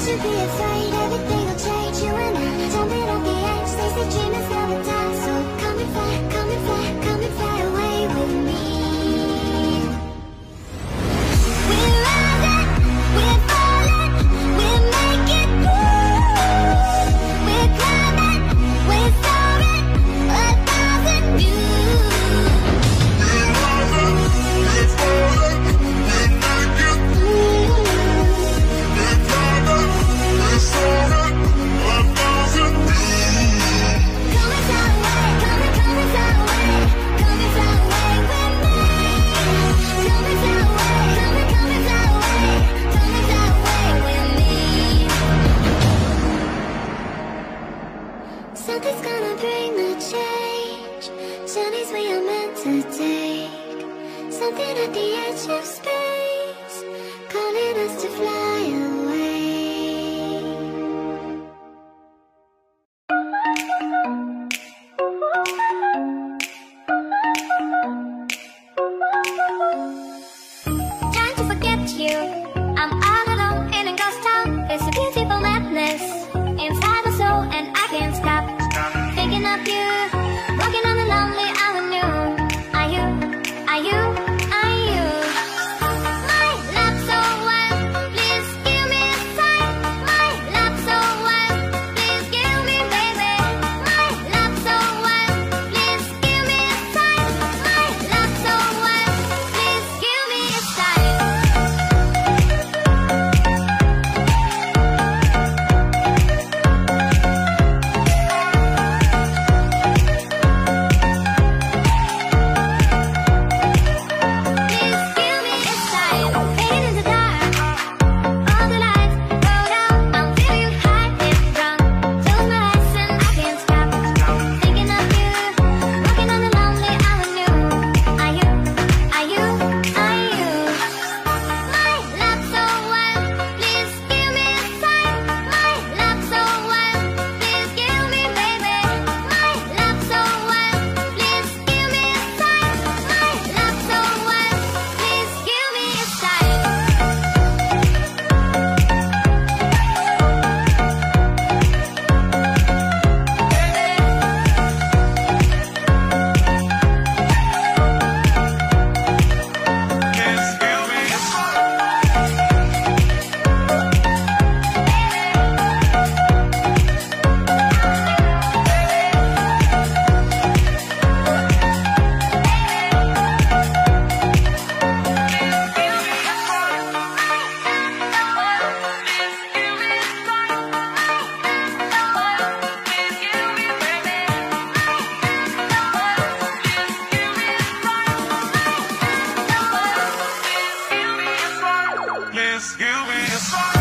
should be afraid, everything will change. You and I, jumping off the edge. They say dreamers never die, so come and fly, come and fly, come and fly away with me. We're rising, we're falling, we're making moves. We're climbing, we're soaring, 1,000 views. We're rising, we're falling, we're making moves. We're climbing, we're soaring, 1,000 views. Come and fly away, come and fly away, come and fly away with me. Come and fly away, come and fly away, come and fly away with me. Something's gonna bring the change. Journeys we are meant to take. Something at the edge of space, calling us to fly away. Trying to forget you, I'm all alone in a ghost town. There's a beautiful madness inside my soul, and I can't stop thinking of you, walking on the lonely avenue. Are you, are you, are you? My love so wild, please give me a sign. My love so wild, please give me, baby. My love so wild, please give me a sign. My love so wild, please give me a sign. Please give me a sign. Fading in the dark, all the lights go down. I'm feeling high and drunk. Close my eyes and I can't stop thinking of you, walking on the lonely avenue. Are you, are you, are you? My love so wild, please give me a sign. My love so wild, please give me, baby. My love so wild, please give me a sign. My love so wild, please give me a sign. Please give me a sign.